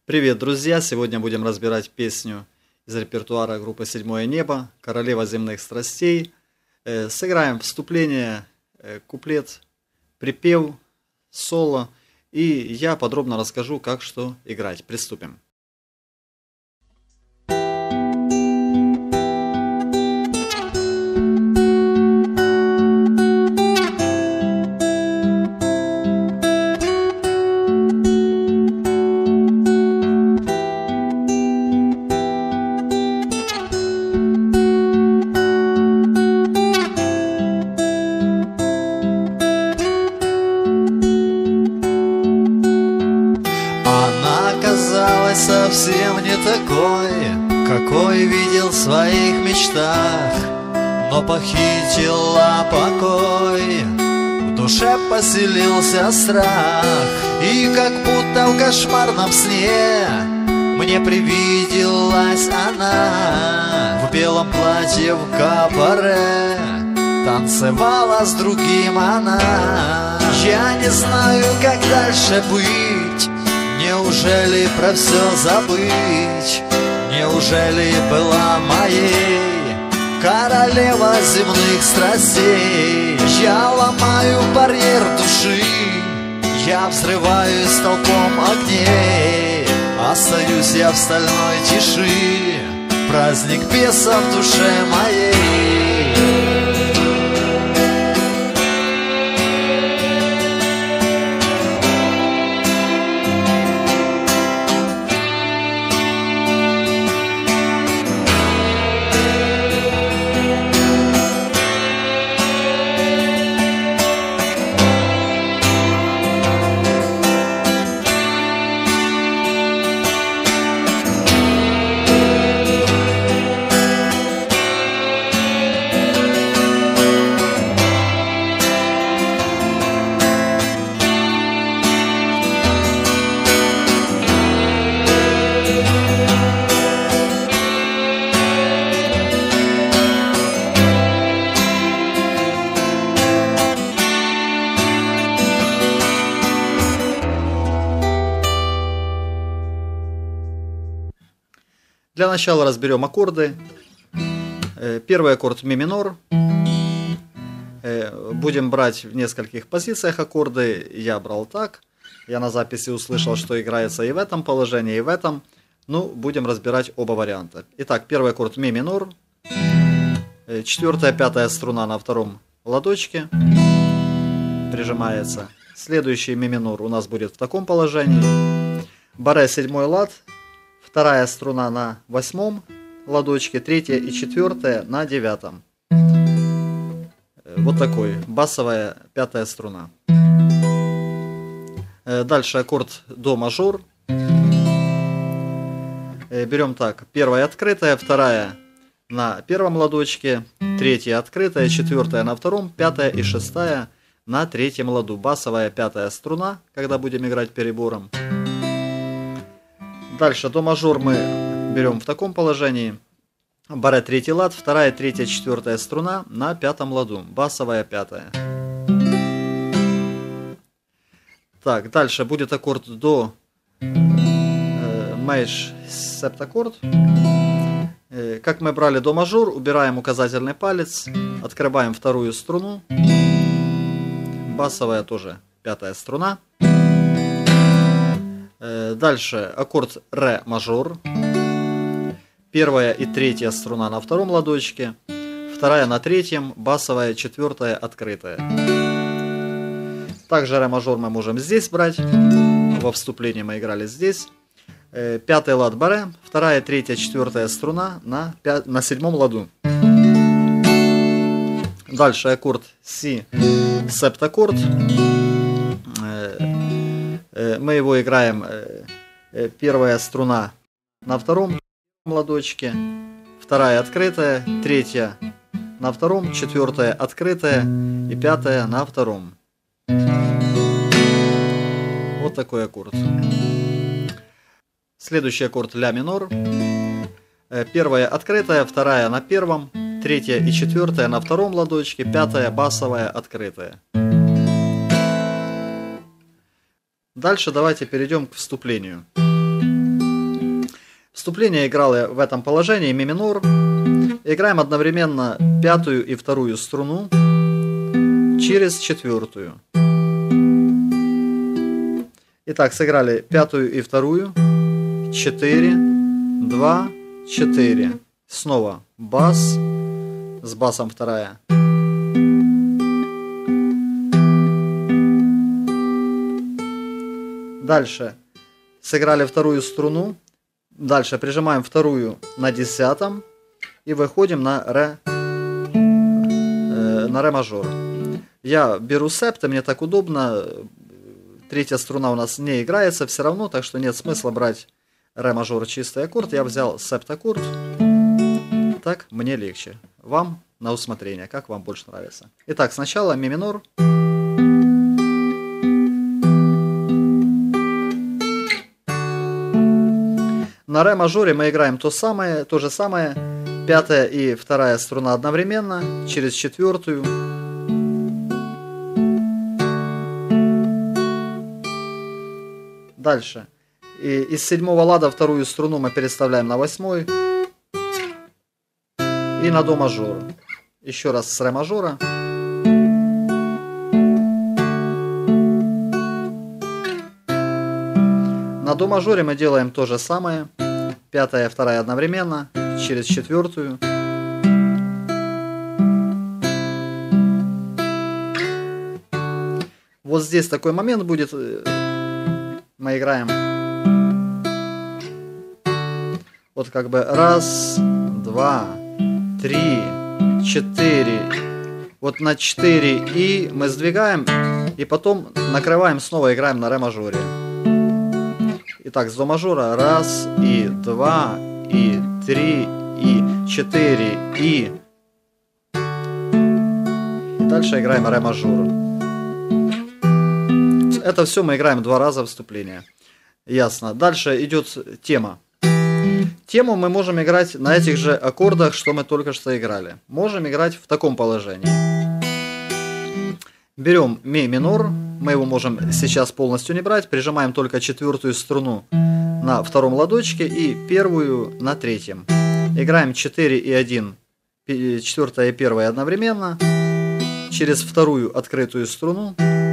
Привет, друзья! Сегодня будем разбирать песню из репертуара группы «Седьмое небо» «Королева земных страстей». Сыграем вступление, куплет, припев, соло, и я подробно расскажу, как что играть. Приступим. Совсем не такой, какой видел в своих мечтах, но похитила покой, в душе поселился страх. И как будто в кошмарном сне мне привиделась она в белом платье в кабаре, танцевала с другим она. Я не знаю, как дальше быть. Неужели про все забыть? Неужели была моей королева земных страстей? Я ломаю барьер души, я взрываюсь столпом огней. Остаюсь я в стальной тиши, праздник беса в душе моей. Для начала разберем аккорды. Первый аккорд ми минор. Будем брать в нескольких позициях аккорды. Я брал так. Я на записи услышал, что играется и в этом положении, и в этом. Ну, будем разбирать оба варианта. Итак, первый аккорд ми минор. Четвертая, пятая струна на втором ладочке прижимается. Следующий ми минор у нас будет в таком положении. Баре седьмой лад. Вторая струна на восьмом ладочке, третья и четвертая на девятом. Вот такой, басовая пятая струна. Дальше аккорд до мажор. Берем так, первая открытая, вторая на первом ладочке, третья открытая, четвертая на втором, пятая и шестая на третьем ладу. Басовая пятая струна, когда будем играть перебором. Дальше до мажор мы берем в таком положении. Баре третий лад, вторая, третья, четвертая струна на пятом ладу. Басовая пятая. Так, дальше будет аккорд до мейдж септаккорд. Как мы брали до мажор, убираем указательный палец, открываем вторую струну. Басовая тоже пятая струна. Дальше аккорд ре мажор. Первая и третья струна на втором ладочке, вторая на третьем, басовая четвертая открытая. Также ре мажор мы можем здесь брать. Во вступлении мы играли здесь. Пятый лад баре, вторая, третья, четвертая струна на седьмом ладу. Дальше аккорд си септаккорд. Мы его играем, первая струна на втором ладочке, вторая открытая, третья на втором, четвертая открытая и пятая на втором. Вот такой аккорд. Следующий аккорд ля минор. Первая открытая, вторая на первом, третья и четвертая на втором ладочке, пятая басовая открытая. Дальше давайте перейдем к вступлению. Вступление играло в этом положении ми минор. Играем одновременно пятую и вторую струну через четвертую. Итак, сыграли пятую и вторую. 4, 2, 4. Снова бас. С басом вторая. Дальше сыграли вторую струну. Дальше прижимаем вторую на 10 и выходим на ре мажор. Я беру септы, мне так удобно. Третья струна у нас не играется все равно, так что нет смысла брать ре мажор чистый аккорд. Я взял септ аккорд. Так мне легче. Вам на усмотрение, как вам больше нравится. Итак, сначала ми минор. На ре мажоре мы играем то же самое. Пятая и вторая струна одновременно через четвертую. Дальше. И из седьмого лада вторую струну мы переставляем на восьмой. И на до мажор. Еще раз с ре мажора. На до мажоре мы делаем то же самое. Пятая и вторая одновременно через четвертую. Вот здесь такой момент будет. Мы играем вот как бы раз, два, три, 4. Вот на 4 и мы сдвигаем и потом накрываем, снова играем на ре мажоре. Итак, с до мажора раз, и 2, и 3, и 4, и дальше играем ре мажор. Это все мы играем 2 раза вступление. Ясно. Дальше идет тема. Тему мы можем играть на этих же аккордах, что мы только что играли. Можем играть в таком положении. Берем ми минор. Мы его можем сейчас полностью не брать. Прижимаем только четвертую струну на втором ладочке и первую на третьем. Играем 4 и 1. Четвертая и первая одновременно. Через вторую открытую струну.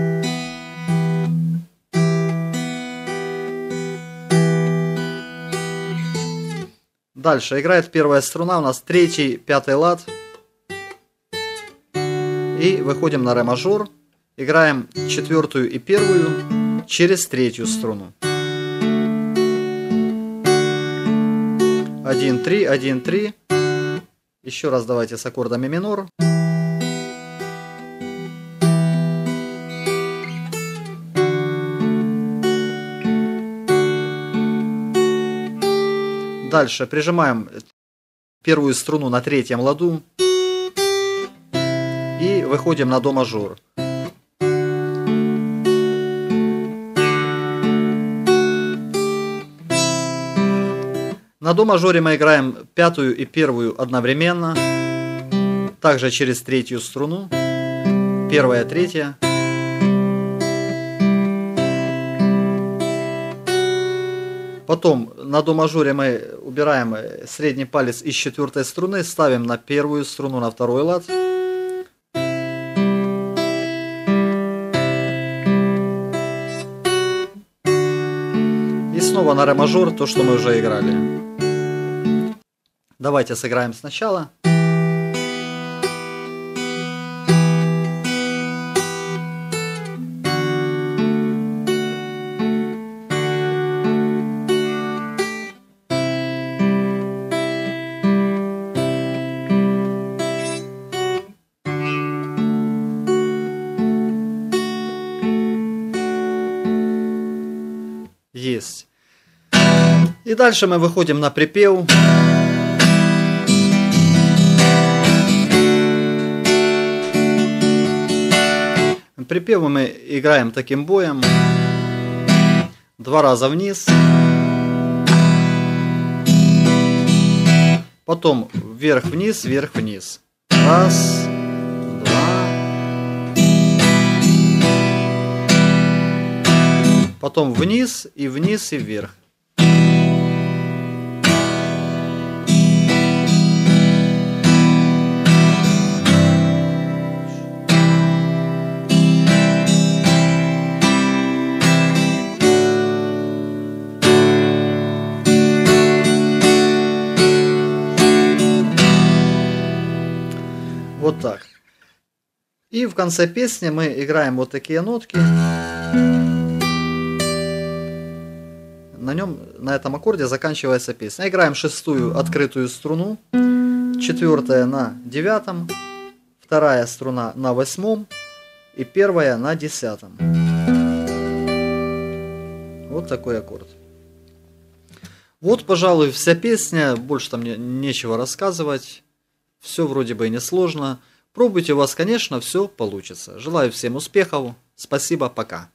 Дальше играет первая струна, у нас третий, пятый лад. И выходим на ре мажор. Играем четвертую и первую через третью струну. 1, 3, 1, 3. Еще раз давайте с аккорда ми минор. Дальше прижимаем первую струну на третьем ладу и выходим на до мажор. На до мажоре мы играем пятую и первую одновременно, также через третью струну, первая, третья. Потом на до мажоре мы убираем средний палец из четвертой струны, ставим на первую струну на второй лад. И снова на ре мажор, то, что мы уже играли. Давайте сыграем сначала. Есть. И дальше мы выходим на припев. Припевы мы играем таким боем. 2 раза вниз. Потом вверх-вниз, вверх-вниз. Раз, два. Потом вниз и вверх. Вот так. И в конце песни мы играем вот такие нотки. На этом аккорде заканчивается песня. Играем шестую открытую струну, четвертая на девятом, вторая струна на восьмом и первая на десятом. Вот такой аккорд. Вот, пожалуй, вся песня. Больше там нечего рассказывать. Все вроде бы и несложно. Пробуйте, у вас, конечно, все получится. Желаю всем успехов. Спасибо, пока.